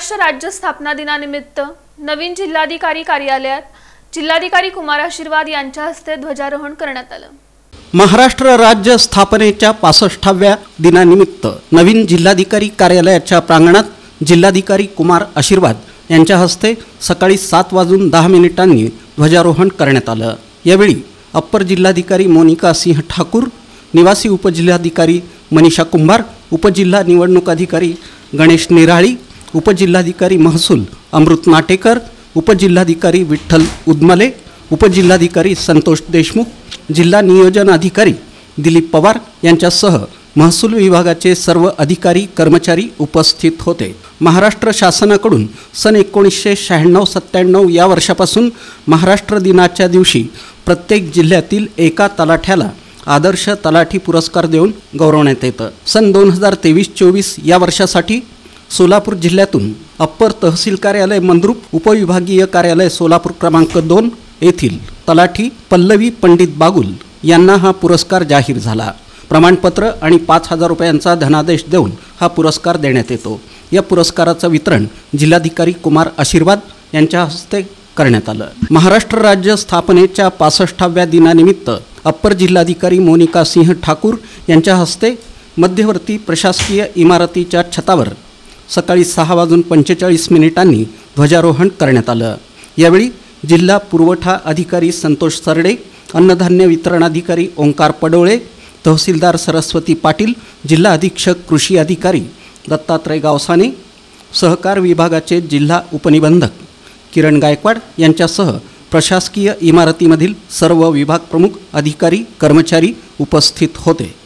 महाराष्ट्र राज्य स्थापना दिनानिमित्त नवीन जिल्हाधिकारी कार्यालयात जिल्हाधिकारी कुमार आशीर्वाद यांच्या हस्ते ध्वजारोहण करण्यात आलं। महाराष्ट्र राज्य स्थापनेच्या 65व्या दिनानिमित्त नवीन जिल्हाधिकारी कार्यालयाच्या प्रांगणात जिल्हाधिकारी कुमार आशीर्वाद यांच्या हस्ते सकाळी 7:10 ध्वजारोहण करण्यात आलं। यावेळी अप्पर जिल्हाधिकारी मोनिका सिंह ठाकूर, निवासी उपजिल्हाधिकारी मनीषा कुंभार, उपजिल्हा निवडणूक अधिकारी गणेश निराळी, उपजिल्हाधिकारी महसूल अमृत नाटेकर, उपजिल्हाधिकारी विठ्ठल उदमले, उपजिल्हाधिकारी संतोष देशमुख, जिल्हा नियोजन अधिकारी दिलीप पवार यांच्यासह महसूल विभागाचे सर्व अधिकारी कर्मचारी उपस्थित होते। महाराष्ट्र शासनाकडून सन 1996-97 या वर्षापासून महाराष्ट्र दिनाच्या दिवशी प्रत्येक जिल्ह्यातील एका तलाठ्याला आदर्श तलाठी पुरस्कार देऊन गौरवण्यात येतं। सन 2023-24 या वर्षासाठी सोलापूर जिल्ह्यातून अप्पर तहसील कार्यालय मंद्रुप, उपविभागीय कार्यालय सोलापूर क्रमांक 2 येथील तलाठी पल्लवी पंडित बागुल यांना हा पुरस्कार जाहीर झाला। प्रमाणपत्र आणि 5,000 रुपयांचा धनादेश देऊन हा पुरस्कार देण्यात येतो। या पुरस्काराचं वितरण जिल्हाधिकारी कुमार आशीर्वाद यांच्या हस्ते करण्यात आलं। महाराष्ट्र राज्य स्थापनेच्या 65व्या दिनानिमित्त अप्पर जिल्हाधिकारी मोनिका सिंह ठाकूर यांच्या हस्ते मध्यवर्ती प्रशासकीय इमारतीच्या छतावर सकाळी 6:45 ध्वजारोहण करण्यात आलं। यावेळी जिल्हा पुरवठा अधिकारी संतोष सरडे, अन्नधान्य वितरण अधिकारी ओंकार पडोळे, तहसीलदार सरस्वती पाटील, जिल्हा अधीक्षक कृषी अधिकारी दत्तात्रय गावसाने, सहकार विभागाचे जिल्हा उपनिबंधक किरण गायकवाड यांच्यासह प्रशासकीय इमारतीमधील सर्व विभाग प्रमुख, अधिकारी, कर्मचारी उपस्थित होते।